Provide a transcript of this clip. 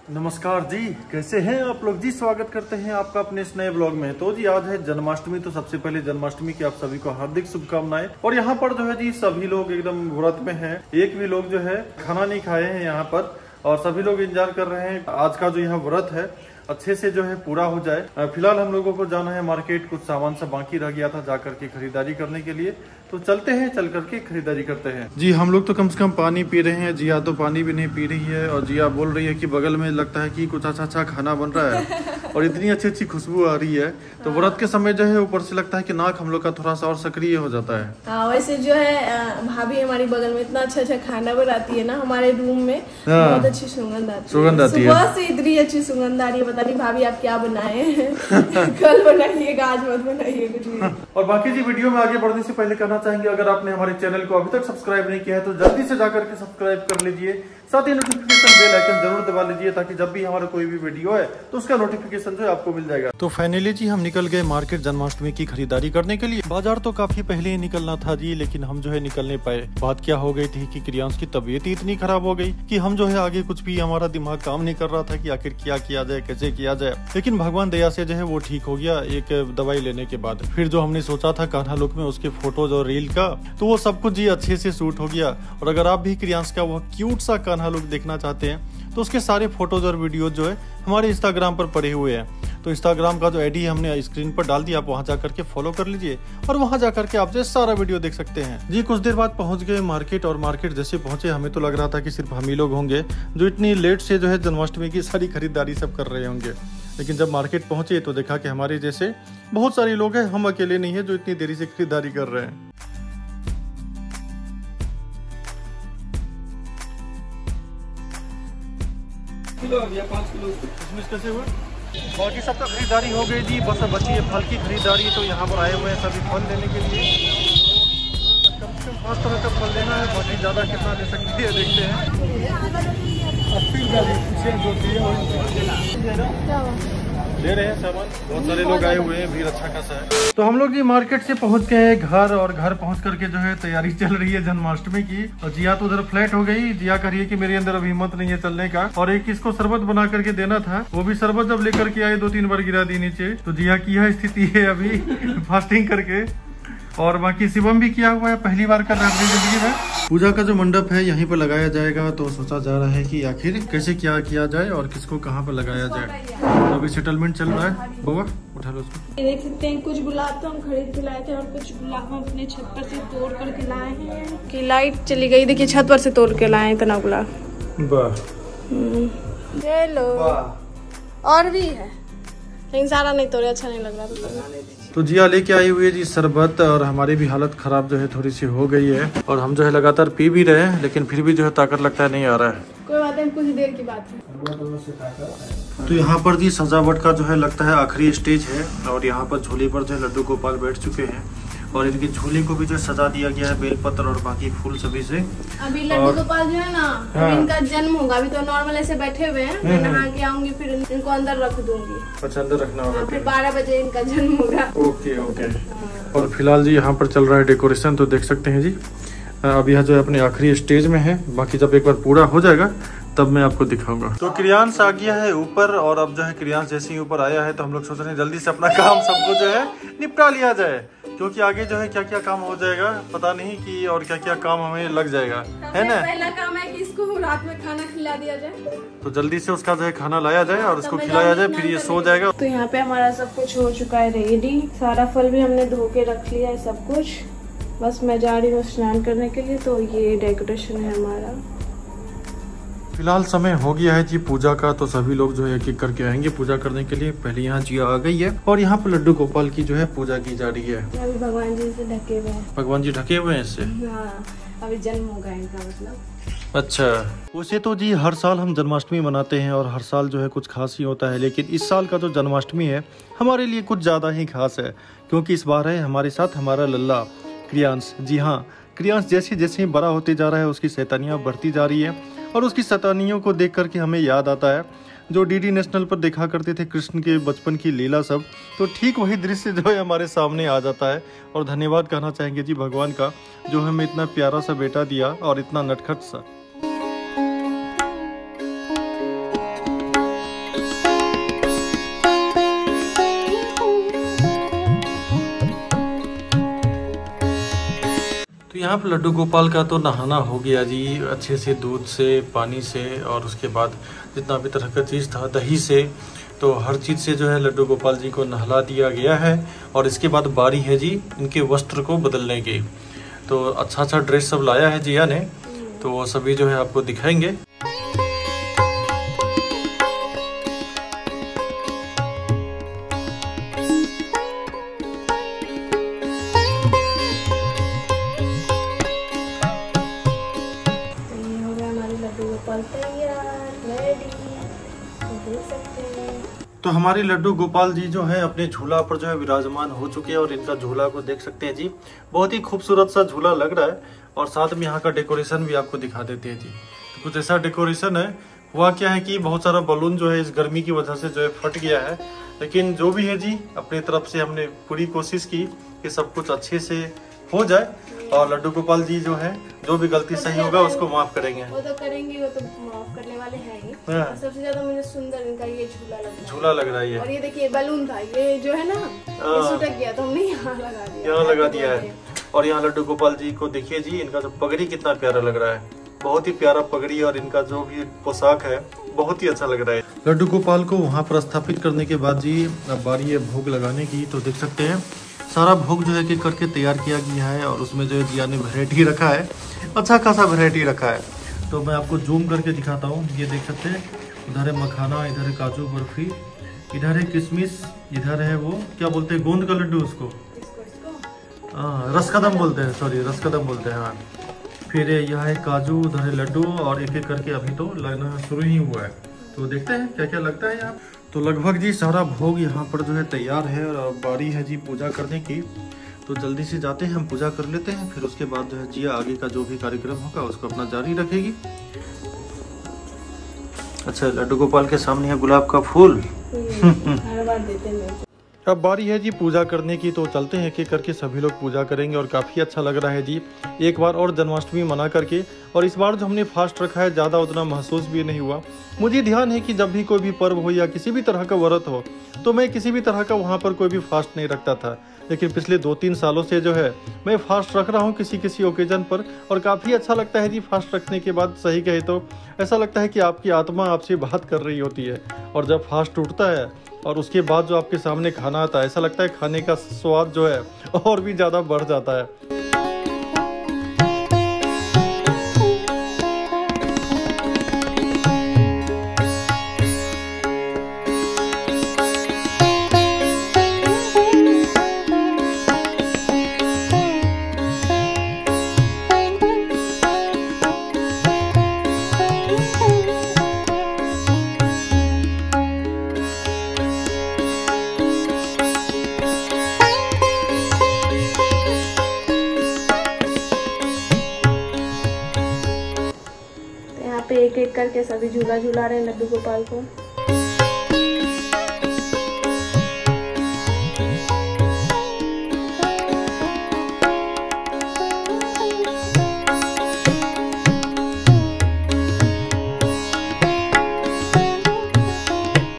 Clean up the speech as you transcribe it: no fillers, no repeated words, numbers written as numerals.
नमस्कार जी, कैसे हैं आप लोग जी। स्वागत करते हैं आपका अपने इस नए ब्लॉग में। तो जी आज है जन्माष्टमी, तो सबसे पहले जन्माष्टमी की आप सभी को हार्दिक शुभकामनाएं। और यहाँ पर जो है जी सभी लोग एकदम व्रत में हैं, एक भी लोग जो है खाना नहीं खाए हैं यहाँ पर, और सभी लोग इंतजार कर रहे हैं आज का जो यहाँ व्रत है अच्छे से जो है पूरा हो जाए। फिलहाल हम लोगों को जाना है मार्केट, कुछ सामान सब बाकी रह गया था जाकर के खरीदारी करने के लिए, तो चलते हैं, चल करके खरीदारी करते हैं। जी हम लोग तो कम से कम पानी पी रहे हैं, जिया तो पानी भी नहीं पी रही है, और जिया बोल रही है कि बगल में लगता है कि कुछ अच्छा खाना बन रहा है और इतनी अच्छी अच्छी खुशबू आ रही है। तो व्रत के समय जो है ऊपर से लगता है कि नाक हम लोग का थोड़ा सा और सक्रिय हो जाता है। वैसे जो है भाभी हमारी बगल में इतना अच्छा खाना बनाती है ना, हमारे रूम में बहुत अच्छी सुगंध आती है। सुबह से इतनी अच्छी सुगंध आ रही है, पता नहीं भाभी आप क्या बनाए हैं कल बनाइएगा, आज मत बनाइए कुछ भी। और बाकी जी वीडियो में आगे बढ़ने से पहले कहना चाहेंगे, अगर आपने हमारे चैनल को अभी तक सब्सक्राइब नहीं किया है तो जल्दी से जाकर के सब्सक्राइब कर लीजिए, साथ ही नोटिफिकेशन बेल आइकन जरूर दबा लीजिए, ताकि जब भी हमारा कोई भी वीडियो है तो उसका नोटिफिकेशन जो है आपको मिल जाएगा। तो फाइनली जी हम निकल गए मार्केट जन्माष्टमी की खरीदारी करने के लिए। बाजार तो काफी पहले ही निकलना था जी, लेकिन हम जो है निकल नहीं पाए। बात क्या हो गई थी कि क्रियांश की तबीयत ही इतनी खराब हो गई कि हम जो है आगे कुछ भी हमारा दिमाग काम नहीं कर रहा था कि आखिर क्या किया जाए, कैसे किया जाए। लेकिन भगवान दया से जो है वो ठीक हो गया एक दवाई लेने के बाद। फिर जो हमने सोचा था कान्हा लुक में उसके फोटोज और रील का, तो वो सब कुछ जी अच्छे से शूट हो गया। और अगर आप भी क्रियांश का वो क्यूट सा कान्हा लुक देखना चाहते हैं तो उसके सारे फोटोज और वीडियोज जो है हमारे इंस्टाग्राम पर पड़े हुए हैं। तो इंस्टाग्राम का जो आईडी हमने स्क्रीन पर डाल दिया, आप वहां जाकर के फॉलो कर लीजिए और वहां जाकर के आप जो सारा वीडियो देख सकते हैं। जी कुछ देर बाद पहुंच गए मार्केट, और मार्केट जैसे पहुंचे हमें तो लग रहा था कि सिर्फ हम ही लोग होंगे जो इतनी लेट से जो है जन्माष्टमी की सारी खरीदारी सब कर रहे होंगे। लेकिन जब मार्केट पहुंचे तो देखा कि हमारे जैसे बहुत सारे लोग हैं, हम अकेले नहीं है जो इतनी देरी से खरीदारी कर रहे हैं। किलो आ गया, 5 किलो किशमिश कैसे हुआ। बाकी सब तो खरीदारी हो गई जी, बस अब बची है फल की खरीदारी। तो यहाँ पर आए हुए हैं सभी फल लेने के लिए। कम से कम 5 तरह का फल लेना है, बाकी ज़्यादा कितना ले सकती है देखते हैं। ले रहे हैं सामान, बहुत सारे लोग आए हुए हैं, भीड़ अच्छा खासा है। तो हम लोग जी मार्केट से पहुंच गए हैं घर, और घर पहुंच करके जो है तैयारी चल रही है जन्माष्टमी की। और जिया तो उधर फ्लैट हो गई, जिया कह रही है कि मेरे अंदर अभी हिम्मत नहीं है चलने का। और एक इसको शरबत बना करके देना था, वो भी शरबत जब लेकर के आए 2-3 बार गिरा दी नीचे। तो जिया की यह स्थिति है अभी फास्टिंग करके। और बाकी शिवम भी किया हुआ है, पहली बार कर रहा है अपनी जिंदगी में। पूजा का जो मंडप है यहीं पर लगाया जाएगा, तो सोचा जा रहा है कि आखिर कैसे क्या किया जाए और किसको कहाँ पर लगाया जाए। तो अभी सेटलमेंट चल रहा है। बाबा उठा लो उसको। देख सकते हैं कुछ गुलाब तो हम खरीद के लाए थे, और कुछ गुलाब हम अपने छत पर से तोड़ करके लाए हैं। कि लाइट चली गई, देखिए छत पर से तोड़ के लाए हैं इतना गुलाब। हेलो और भी है, लेकिन सारा नहीं तोड़े, अच्छा नहीं लग रहा। तो जिया लेके आई हुई है जी शरबत, और हमारी भी हालत खराब जो है थोड़ी सी हो गई है, और हम जो है लगातार पी भी रहे हैं, लेकिन फिर भी जो है ताकत लगता है नहीं आ रहा है। कोई बात नहीं, कुछ देर की बात है। तो यहाँ पर जी सजावट का जो है लगता है आखिरी स्टेज है, और यहाँ पर झूले पर जो है लड्डू गोपाल बैठ चुके हैं, और इनकी झूले को भी जो सजा दिया गया है बेलपत्र और बाकी फूल सभी से। अभी लड्डू गोपाल जो है ना, अभी इनका जन्म होगा, अभी तो नॉर्मल ऐसे बैठे हुए हैं। मैं नहा के आऊंगी, फिर इनको अंदर रख दूंगी। अच्छा अंदर रखना होगा, फिर 12 बजे इनका जन्म होगा। Okay okay. और फिलहाल जी यहाँ पर चल रहा है डेकोरेशन, तो देख सकते हैं जी अभी यहाँ जो है अपने आखिरी स्टेज में है। बाकी जब एक बार पूरा हो जाएगा तब मैं आपको दिखाऊंगा। तो क्रियांश आ गया है ऊपर, और अब जो है क्रियांश जैसे ही ऊपर आया है तो हम लोग सोच रहे हैं जल्दी से अपना काम सबको जो है निपटा लिया जाए, क्योंकि आगे जो है क्या क्या काम हो जाएगा पता नहीं कि, और क्या क्या काम हमें लग जाएगा, है ना। पहला काम है कि इसको रात में खाना खिला दिया जाए, तो जल्दी से उसका जो है खाना लाया जाए और उसको खिलाया जाए, फिर ये सो जाएगा। तो यहाँ पे हमारा सब कुछ हो चुका है रेडी, सारा फल भी हमने धो के रख लिया है सब कुछ। बस मैं जा रही हूँ स्नान करने के लिए, तो ये डेकोरेशन है हमारा। फिलहाल समय हो गया है जी पूजा का, तो सभी लोग जो है एक एक करके आएंगे पूजा करने के लिए। पहले यहाँ जिया आ गई है, और यहाँ पर लड्डू गोपाल की जो है पूजा की जा रही है। अभी भगवान जी से ढके हुए हैं। भगवान जी ढके हुए हैं इससे। हाँ, अभी जन्म होगा इनका मतलब। अच्छा, वैसे तो जी हर साल हम जन्माष्टमी मनाते हैं, और हर साल जो है कुछ खास ही होता है, लेकिन इस साल का जो जन्माष्टमी है हमारे लिए कुछ ज्यादा ही खास है, क्योंकि इस बार है हमारे साथ हमारा लल्ला क्रियांश। जी हाँ, क्रियांश जैसे जैसे बड़ा होते जा रहा है उसकी शैतानियाँ बढ़ती जा रही है, और उसकी शैतानियों को देख करके हमें याद आता है जो डीडी नेशनल पर देखा करते थे कृष्ण के बचपन की लीला सब, तो ठीक वही दृश्य जो है हमारे सामने आ जाता है। और धन्यवाद कहना चाहेंगे जी भगवान का, जो हमें इतना प्यारा सा बेटा दिया और इतना नटखट सा। यहाँ पे लड्डू गोपाल का तो नहाना हो गया जी अच्छे से, दूध से, पानी से, और उसके बाद जितना भी तरह का चीज़ था, दही से, तो हर चीज़ से जो है लड्डू गोपाल जी को नहला दिया गया है। और इसके बाद बारी है जी इनके वस्त्र को बदलने की। तो अच्छा ड्रेस सब लाया है जिया ने, तो वो सभी जो है आपको दिखाएंगे। तो हमारी लड्डू गोपाल जी जो है अपने झूला पर जो है विराजमान हो चुके हैं, और इनका झूला को देख सकते हैं जी, बहुत ही खूबसूरत सा झूला लग रहा है। और साथ में यहाँ का डेकोरेशन भी आपको दिखा देते हैं जी। तो कुछ ऐसा डेकोरेशन है, हुआ क्या है कि बहुत सारा बलून जो है इस गर्मी की वजह से जो है फट गया है, लेकिन जो भी है जी अपनी तरफ से हमने पूरी कोशिश की कि सब कुछ अच्छे से हो जाए, और लड्डू गोपाल जी जो है जो भी गलती सही होगा उसको माफ करेंगे। वो तो करेंगे, वो तो माफ करने वाले हैं ही। सबसे ज्यादा मुझे सुंदर इनका ये झूला लग रहा है। और ये देखिए बलून था, ये जो है ना सुटक गया, तो हमने यहाँ लगा दिया है। और यहाँ लड्डू गोपाल जी को देखिए जी, इनका जो पगड़ी कितना प्यारा लग रहा है, बहुत ही प्यारा पगड़ी, और इनका जो भी पोशाक है बहुत ही अच्छा लग रहा है। लड्डू गोपाल को वहाँ पर स्थापित करने के बाद जी अब बारी है भोग लगाने की। तो देख सकते हैं सारा भोग जो है कि करके तैयार किया गया है, और उसमें जो है जिया ने वैरायटी रखा है, अच्छा खासा वैरायटी रखा है। तो मैं आपको जूम करके दिखाता हूँ। ये देख सकते हैं, इधर है मखाना, इधर है काजू बर्फी, इधर है किशमिश, इधर है वो क्या बोलते हैं गोंद का लड्डू, उसको रसकदम बोलते हैं, सॉरी रसकदम बोलते हैं। हाँ, फिर यह है काजू, उधर है लड्डू, और एक एक करके अभी तो लगना शुरू ही हुआ है। तो देखते हैं क्या क्या लगता है यहाँ। तो लगभग जी सारा भोग यहाँ पर जो है तैयार है, और बारी है जी पूजा करने की। तो जल्दी से जाते हैं, हम पूजा कर लेते हैं, फिर उसके बाद जो है जिया आगे का जो भी कार्यक्रम होगा उसको अपना जारी रखेगी। अच्छा, लड्डू गोपाल के सामने है गुलाब का फूल। हर बार देते हैं। अब बारी है जी पूजा करने की, तो चलते हैं एक करके सभी लोग पूजा करेंगे। और काफ़ी अच्छा लग रहा है जी, एक बार और जन्माष्टमी मना करके। और इस बार जो हमने फास्ट रखा है ज़्यादा उतना महसूस भी नहीं हुआ। मुझे ध्यान है कि जब भी कोई भी पर्व हो या किसी भी तरह का व्रत हो, तो मैं किसी भी तरह का वहाँ पर कोई भी फास्ट नहीं रखता था। लेकिन पिछले 2-3 सालों से जो है मैं फास्ट रख रहा हूँ किसी ओकेजन पर, और काफ़ी अच्छा लगता है जी। फास्ट रखने के बाद सही कहे तो ऐसा लगता है कि आपकी आत्मा आपसे बात कर रही होती है। और जब फास्ट टूटता है और उसके बाद जो आपके सामने खाना आता है, ऐसा लगता है खाने का स्वाद जो है और भी ज़्यादा बढ़ जाता है। एक एक करके सभी झूला झूला रहे हैं लड्डू गोपाल को।